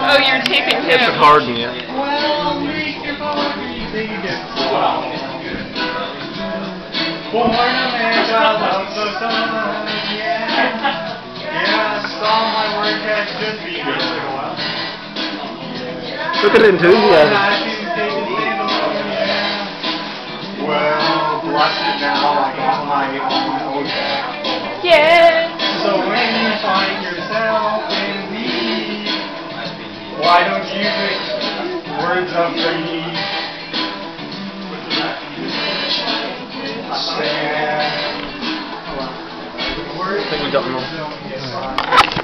Oh, you're taping him. It's recording you. Well, make your body think it's born America loves the sun, yeah. Yes, all my work has just begun. Look at the enthusiasm. Well, blessed now I am my own back. Yeah. So when you find yourself in need, why don't you make words of greed? I think we don't know.